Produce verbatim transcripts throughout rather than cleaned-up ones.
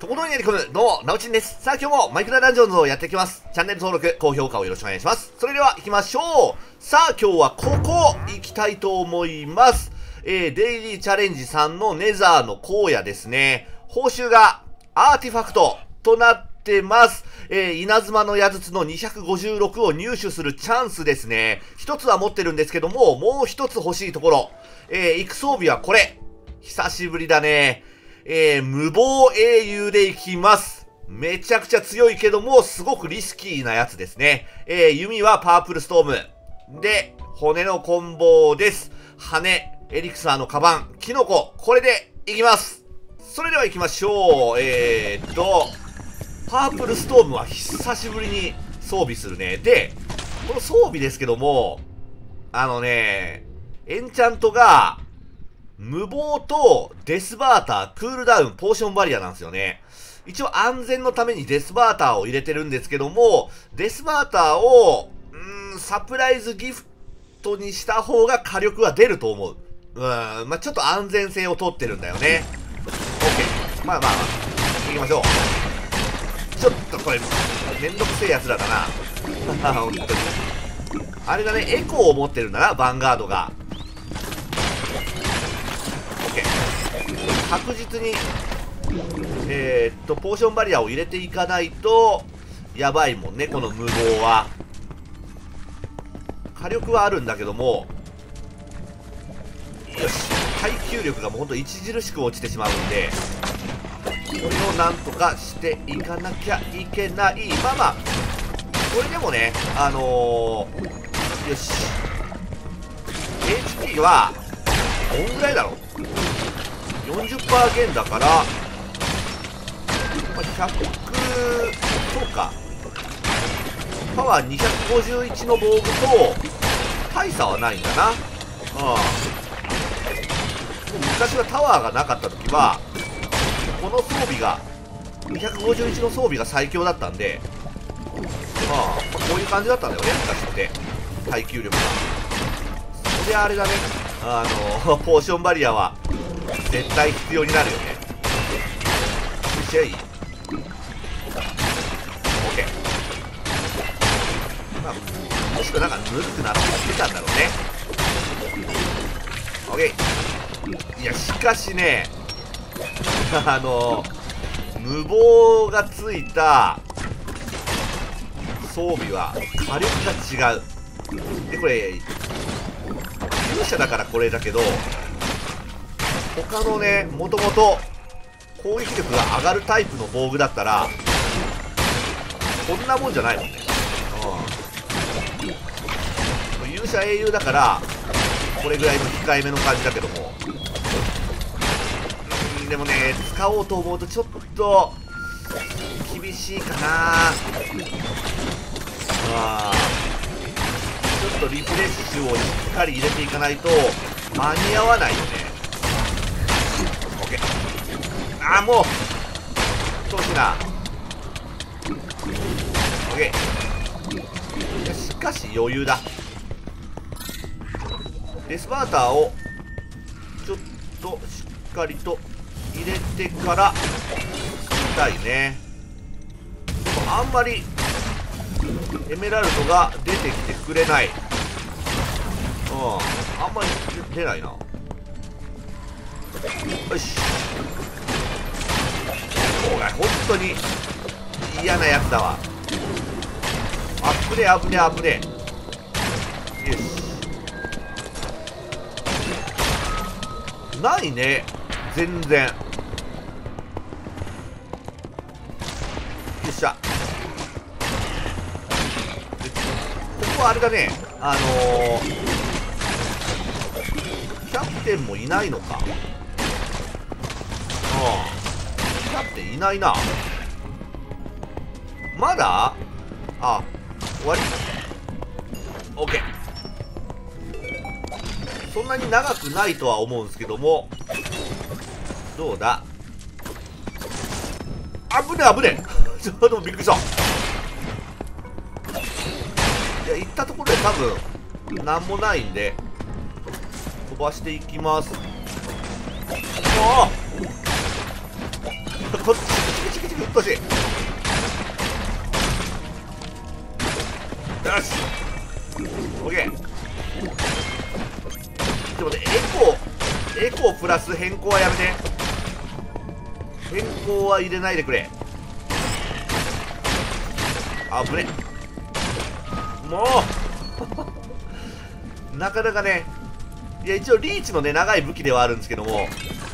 とことんやり込む、どうも、なおちんです。さあ今日もマイクラダンジョンズをやっていきます。チャンネル登録、高評価をよろしくお願いします。それでは行きましょう。さあ今日はここ行きたいと思います。えー、デイリーチャレンジさんのネザーの荒野ですね。報酬がアーティファクトとなってます。えー、稲妻の矢筒のにひゃくごじゅうろくを入手するチャンスですね。一つは持ってるんですけども、もう一つ欲しいところ。えー、行く装備はこれ。久しぶりだね。えー、無謀英雄でいきます。めちゃくちゃ強いけども、すごくリスキーなやつですね。えー、弓はパープルストーム。で、骨のコンボです。羽、エリクサーのカバン、キノコ、これでいきます。それでは行きましょう。えーっと、パープルストームは久しぶりに装備するね。で、この装備ですけども、あのね、エンチャントが、無謀とデスバーター、クールダウン、ポーションバリアなんですよね。一応安全のためにデスバーターを入れてるんですけども、デスバーターを、うーん、サプライズギフトにした方が火力は出ると思う。うーん、まあ、ちょっと安全性を取ってるんだよね。OK。まあまあまあ、行きましょう。ちょっとこれ、めんどくせえやつらだな。本当に。あれだね、エコーを持ってるんだな、ヴァンガードが。確実に、えー、っと、ポーションバリアを入れていかないと、やばいもんね、この無謀は。火力はあるんだけども、よし、耐久力がもうほんと著しく落ちてしまうんで、これをなんとかしていかなきゃいけない。まあまあ、これでもね、あのー、よし、エイチピー は、どんぐらいだろうよんじゅっパーセント 減だから、まあ、ひゃく、そうか。パワーにひゃくごじゅういちの防具と、大差はないんだな。うん。昔はタワーがなかった時は、この装備が、にひゃくごじゅういちの装備が最強だったんで、まあ、まあ、こういう感じだったんだよね、昔って。耐久力が。そりゃあれだね。あの、ポーションバリアは、絶対必要になるよね。よっしゃい。 OK。 まあもしくはなんかぬるくなってきてたんだろうね。 OK。 いやしかしね、あの無謀がついた装備は火力が違う。でこれ勇者だからこれだけど、他のね、もともと攻撃力が上がるタイプの防具だったらこんなもんじゃないもんね。うん、勇者英雄だからこれぐらいの控えめの感じだけども、うん、でもね、使おうと思うとちょっと厳しいかな。あちょっとリフレッシュをしっかり入れていかないと間に合わないよね。あーもう調子な。 OK。 いやしかし余裕だ。デスバーターをちょっとしっかりと入れてから進みたいね。あんまりエメラルドが出てきてくれない。うん、あんまり出ないな。よし、本当に嫌なやつだわ。あぶねあぶねあぶね。よし、ないね全然。よっしゃ。ここはあれだね、あのー、キャプテンもいないのか。うん、キャプテンいないな。まだあ、終わり ?OK。 そんなに長くないとは思うんですけども、どうだ。あぶねあぶねちょっとびっくりした。いや、行ったところで多分なんもないんで飛ばしていきます。ああこっちっとし。よし。オッケー。ちょっと待って、エコー、エコープラス変更はやめて。変更は入れないでくれ。あぶね。もうなかなかね、いや一応リーチのね長い武器ではあるんですけども、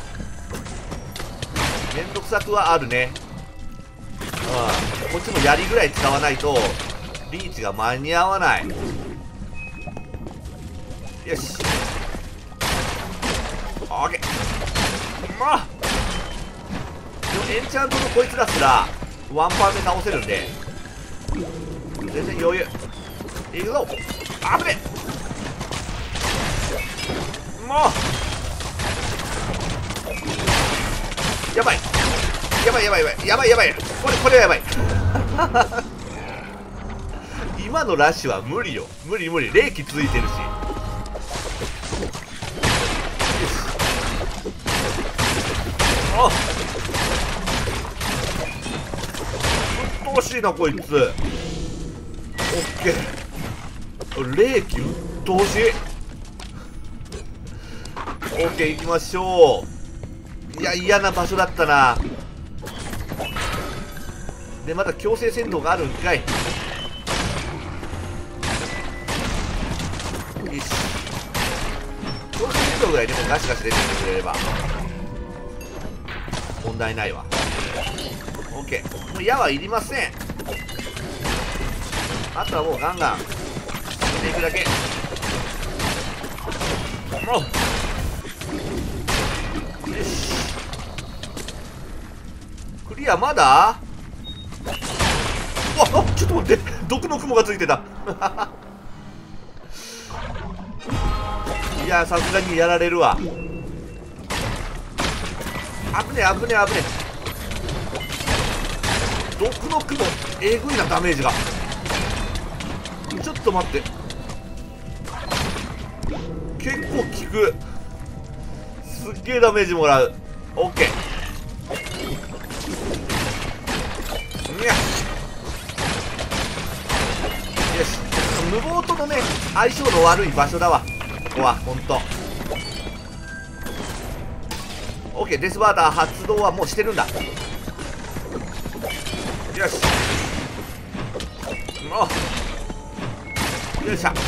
めんどくさくはあるね。うん、こっちも槍ぐらい使わないとリーチが間に合わない。よし、オッケー。まあでもエンチャントのこいつらすらワンパンで倒せるんで全然余裕。いくぞ。あぶね。もうやばいやばいやばいやばいやばいやばい。これこれはやばい今のラッシュは無理よ。無理無理。冷気ついてるし。あっ、うっとうしいなこいつ。オッケー。冷気うっとうしい。オッケー、行きましょう。いや、嫌な場所だったな。でまた強制戦闘があるんかい。よし、強制戦闘ぐらいでもガシガシ出てきてくれれば問題ないわ。オッケー、もう矢はいりません。あとはもうガンガン進んでいくだけ。もうよし、クリアまだ。わっ、ちょっと待って、毒の雲がついてたいや、さすがにやられるわ。危ねえ危ねえ危ねえ。毒の雲えぐいな、ダメージが。ちょっと待って、結構効く。すっげえダメージもらう。オッケー。いや、よし、無謀とのね相性の悪い場所だわここは。ほんとオッケー。デスバーター発動はもうしてるんだ。よし、もうよいしょ。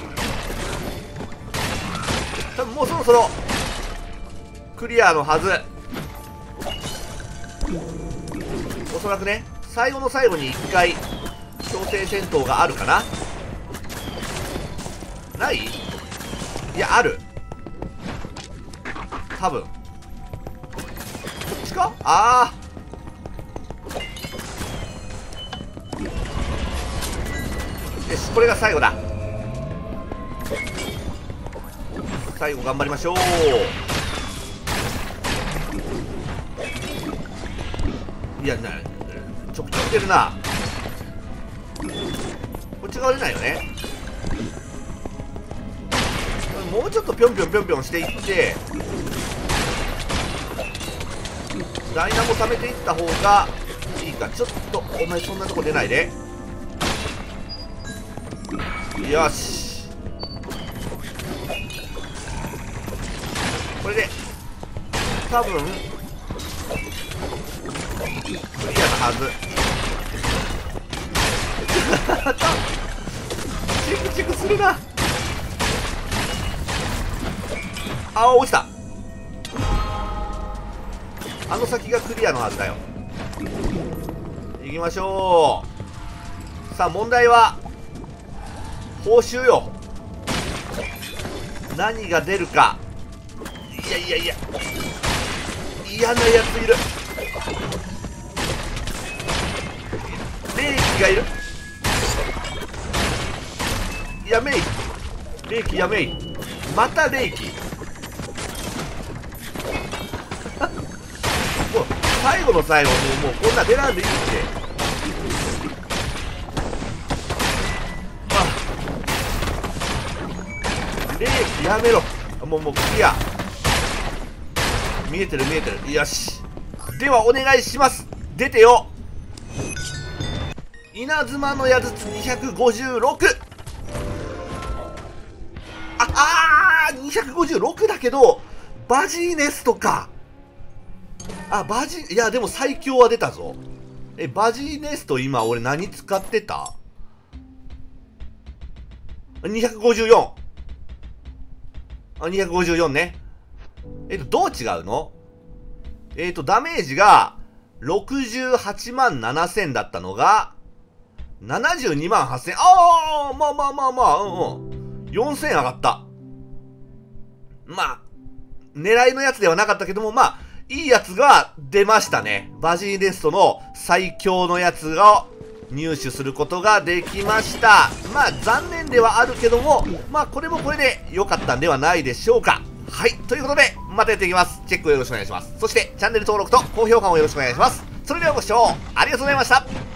多分もうそろそろクリアのはず。おそらくね、最後の最後にいっかい強制戦闘があるかな。ない？いや、ある多分。こっちか。ああ、よし、これが最後だ。最後頑張りましょう。いや、なちょくちょく出るな。こっち側出ないよね。もうちょっとぴょんぴょんぴょんぴょんしていってダイナモ貯めていった方がいいか。ちょっとお前そんなとこ出ないで。よし、これで多分クリアなはずチクチクするな。ああ、落ちた。あの先がクリアのはずだよ。行きましょう。さあ問題は報酬よ。何が出るか。いやいやいや、嫌なやついる。霊気がいる。やめい、霊気やめい。また霊気もう最後の最後、もう、もうこんな出らんでいいって。あ、霊気やめろ。もうもうクリア。見えてる見えてる。よし、ではお願いします。出てよ。 稲妻の矢筒にひゃくごじゅうろく。あ、あー、にひゃくごじゅうろくだけど、バジーネストか。あ、バジ、いや、でも最強は出たぞ。え、バジーネスト今俺何使ってた ?にひゃくごじゅうよん。あ、にひゃくごじゅうよんね。えっと、どう違うの？えっと、ダメージがろくじゅうはちまんななせんだったのが、ななじゅうにまんはっせん。ああ、まあまあまあまあ、うんうん。よんせん上がった。まあ、狙いのやつではなかったけども、まあ、いいやつが出ましたね。バジーネストの最強のやつを入手することができました。まあ、残念ではあるけども、まあ、これもこれで良かったんではないでしょうか。はい。ということで、またやっていきます。チェックをよろしくお願いします。そして、チャンネル登録と高評価もよろしくお願いします。それではご視聴ありがとうございました。